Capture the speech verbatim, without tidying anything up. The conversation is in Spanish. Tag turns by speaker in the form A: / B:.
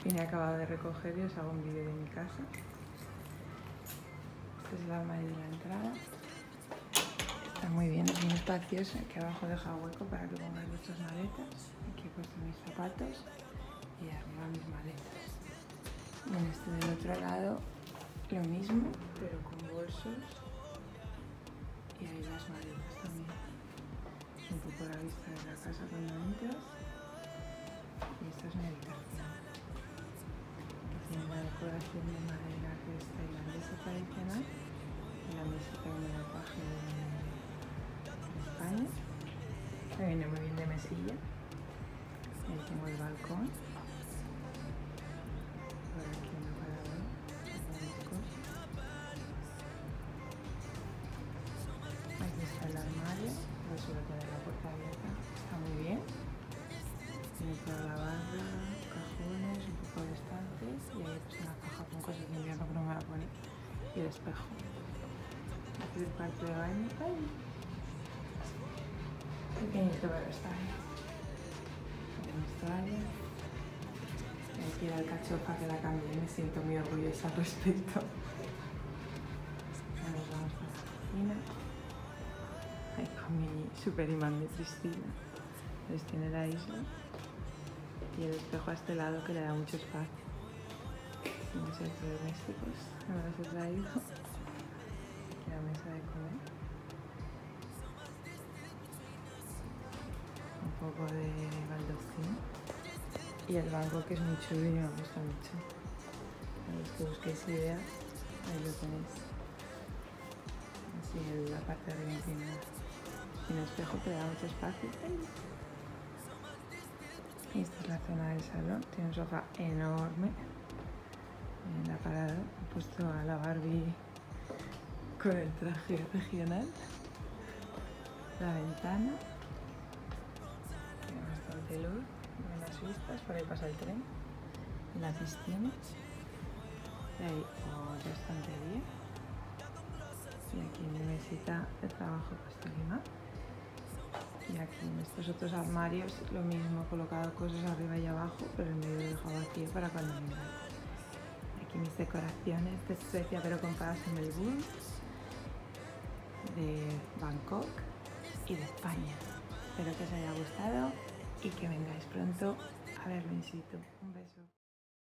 A: y me he acabado de recoger y os hago un vídeo de mi casa. Este es el armario de la entrada. Está muy bien, es muy espacioso. Aquí abajo deja hueco para que pongáis vuestras maletas. Aquí he puesto mis zapatos y arriba mis maletas. Y en este del otro lado lo mismo, pero con bolsos. Y ahí las maletas también. Es un poco la vista de la casa cuando entras. Y esta es mi habitación. Tiene la decoración de madera que es tailandesa tradicional. Y la mesita con el apaje de España. Me viene muy bien de mesilla. Ahí tengo el balcón. Por aquí un aparador. Aquí está el armario. Lo suelo tener la puerta abierta. Está muy bien. Tiene toda la barra, cajones, un poco de estantes. Y ahí pues una caja con cosas de invierno que no me la pone. Y el espejo. Aquí el cuarto de baño. ¡Ay! Pequeñito, pero está bien. Tenemos toallas. Aquí era el cachofa que la cambié y me siento muy orgullosa al respecto. Ahora nos vamos a la cocina. Ahí con mi super imán de Cristina. Entonces tiene la isla. Y el espejo a este lado que le da mucho espacio. Los electrodomésticos, me los he traído. Aquí la mesa de comer. Un poco de baldosín. Y el banco que es muy chulo y me gusta mucho. A los que busquéis ideas, ahí lo tenéis. Así en la parte de arriba inclinada. Y un espejo que da mucho espacio. Y esta es la zona del salón. Tiene un sofá enorme. En la parada he puesto a la Barbie con el traje regional. La ventana. Tiene bastante luz. Buenas vistas, por ahí pasa el tren. La piscina. Y ahí otra estantería. Y aquí mi mesita de trabajo puesta encima. Y aquí en estos otros armarios lo mismo, he colocado cosas arriba y abajo, pero en medio lo he dejado vacío para cuando venga. Aquí mis decoraciones de Suecia, pero compradas en Melbourne, de Bangkok y de España. Espero que os haya gustado y que vengáis pronto a verlo in situ. Un beso.